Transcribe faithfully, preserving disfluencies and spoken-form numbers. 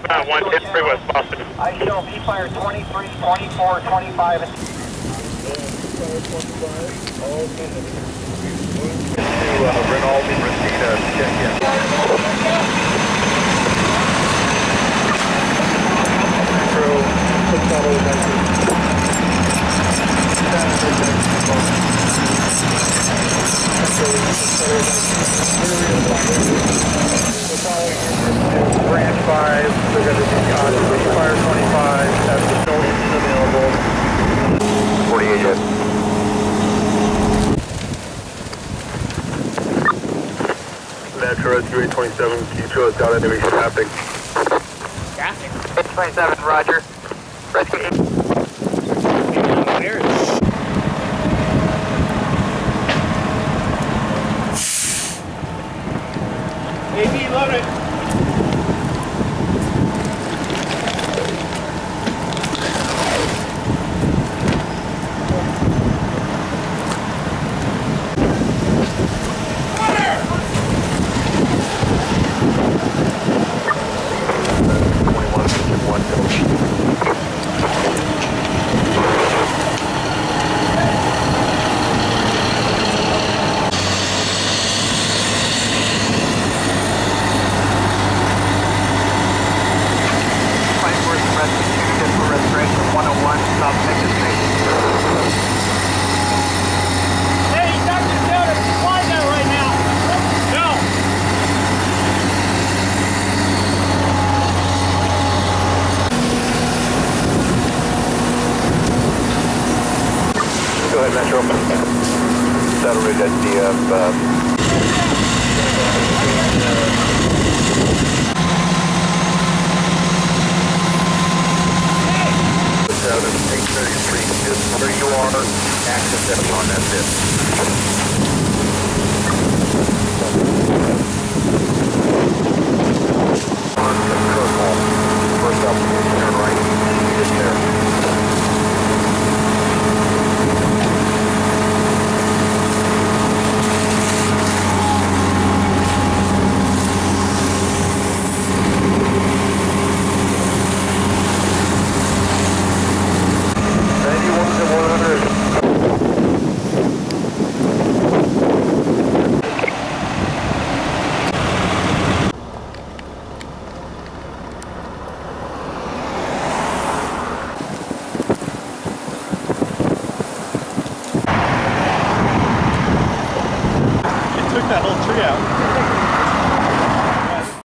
Uh, one hit three West Boston. I show V-Fire twenty-three, twenty-four, twenty-five. And... To uh, Renault and Reseda, check in. Metro, six follow message. Branch five, they're going to be on Wildfire twenty-five, that's the still available. forty-eight hit. Metro Rescue eight twenty-seven, can you show us down enemy traffic? Traffic? eight twenty-seven, roger. Rescue eight. Where is it? A V, load it. Metro. Saddleridge S D F. Uh, eight thirty-three, just where you are, access that on, that's it. On the curve hall. First up, turn right, just there. That whole tree out.